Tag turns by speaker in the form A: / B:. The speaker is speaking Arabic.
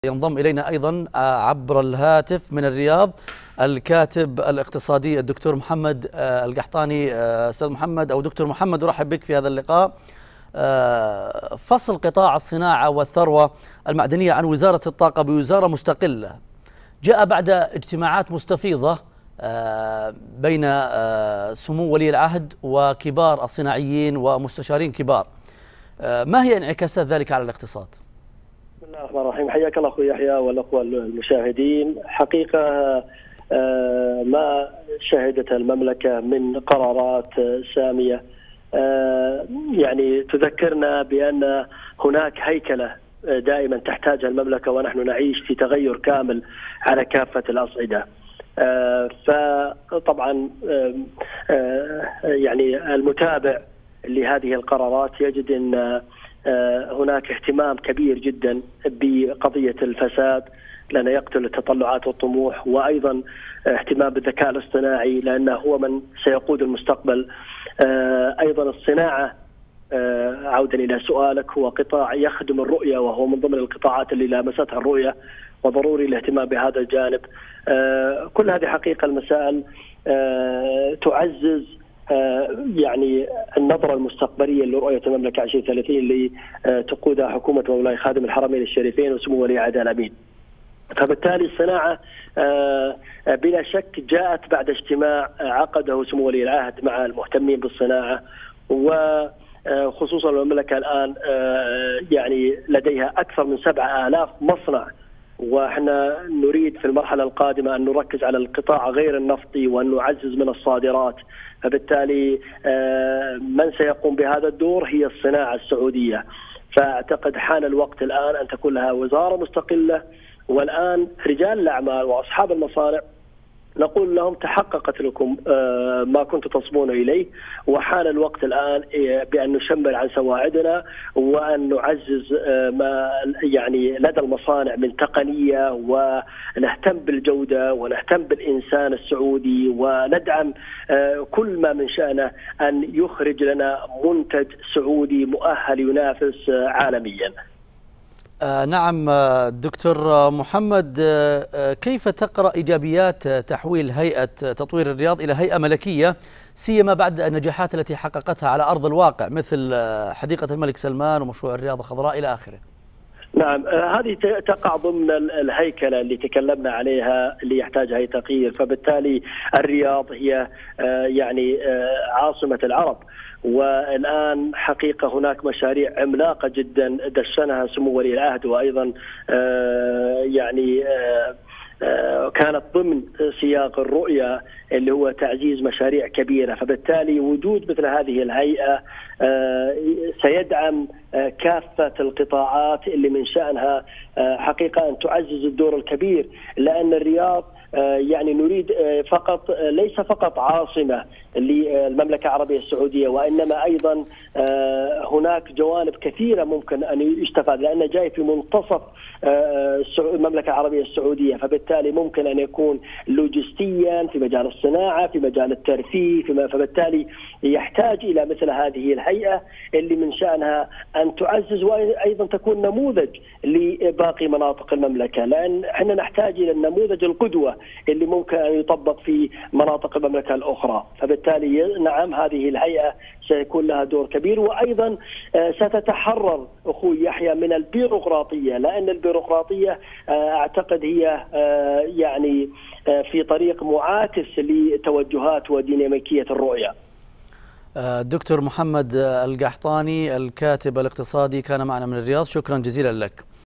A: ينضم إلينا أيضا عبر الهاتف من الرياض الكاتب الاقتصادي الدكتور محمد القحطاني. أستاذ محمد أو دكتور محمد، أرحب بك في هذا اللقاء. فصل قطاع الصناعة والثروة المعدنية عن وزارة الطاقة بوزارة مستقلة جاء بعد اجتماعات مستفيضة بين سمو ولي العهد وكبار الصناعيين ومستشارين كبار. ما هي انعكاسات ذلك على الاقتصاد؟
B: بسم الله الرحمن الرحيم. حياك الله اخوي يحيى والاخوه المشاهدين. حقيقه ما شهدت المملكه من قرارات ساميه يعني تذكرنا بان هناك هيكله دائما تحتاجها المملكه، ونحن نعيش في تغير كامل على كافه الاصعده. فطبعا يعني المتابع لهذه القرارات يجد ان هناك اهتمام كبير جدا بقضية الفساد لأنه يقتل التطلعات والطموح، وأيضا اهتمام بالذكاء الاصطناعي لأنه هو من سيقود المستقبل. أيضا الصناعة، عودا إلى سؤالك، هو قطاع يخدم الرؤية وهو من ضمن القطاعات اللي لامستها الرؤية، وضروري الاهتمام بهذا الجانب. كل هذه حقيقة المسائل تعزز يعني النظرة المستقبلية لرؤية المملكة 2030 اللي تقودها حكومة مولاي خادم الحرمين الشريفين وسمو ولي العهد الأمين. فبالتالي الصناعة بلا شك جاءت بعد اجتماع عقده سمو ولي العهد مع المهتمين بالصناعة، وخصوصا المملكة الآن يعني لديها أكثر من 7000 مصنع، وإحنا نريد في المرحلة القادمة أن نركز على القطاع غير النفطي وأن نعزز من الصادرات. فبالتالي من سيقوم بهذا الدور هي الصناعة السعودية. فأعتقد حان الوقت الآن أن تكون لها وزارة مستقلة، والآن رجال الأعمال وأصحاب المصانع نقول لهم تحققت لكم ما كنتم تصبون إليه، وحان الوقت الآن بأن نشمل عن سواعدنا وأن نعزز ما يعني لدى المصانع من تقنية، ونهتم بالجودة ونهتم بالإنسان السعودي، وندعم كل ما من شأنه أن يخرج لنا منتج سعودي مؤهل ينافس عالميا.
A: نعم دكتور محمد، كيف تقرأ إيجابيات تحويل هيئة تطوير الرياض إلى هيئة ملكية، سيما بعد النجاحات التي حققتها على أرض الواقع مثل حديقة الملك سلمان ومشروع الرياض الخضراء إلى آخره؟
B: نعم، هذه تقع ضمن الهيكلة اللي تكلمنا عليها اللي يحتاجها تغيير. فبالتالي الرياض هي يعني عاصمة العرب، والآن حقيقة هناك مشاريع عملاقة جدا دشنها سمو ولي العهد، وأيضا يعني كانت ضمن سياق الرؤية اللي هو تعزيز مشاريع كبيرة. فبالتالي وجود مثل هذه الهيئة سيدعم كافة القطاعات اللي من شأنها حقيقة أن تعزز الدور الكبير، لأن الرياض يعني نريد فقط ليس فقط عاصمة للمملكة العربية السعودية، وإنما أيضا هناك جوانب كثيرة ممكن أن يستفاد، لأنه جاي في منتصف المملكة العربية السعودية. فبالتالي ممكن أن يكون لوجستيا في مجال الصناعة، في مجال الترفيه، فبالتالي يحتاج إلى مثل هذه الهيئة اللي من شأنها أن تعزز وأيضا تكون نموذج لباقي مناطق المملكة، لأن احنا نحتاج إلى النموذج القدوة اللي ممكن أن يطبق في مناطق المملكة الأخرى. فبالتالي نعم، هذه الهيئة سيكون لها دور كبير، وأيضا ستتحرر أخوي يحيى من البيروقراطية، لأن البيروقراطية أعتقد هي يعني في طريق معاكس لتوجهات وديناميكية الرؤية.
A: دكتور محمد القحطاني الكاتب الاقتصادي كان معنا من الرياض، شكرا جزيلا لك.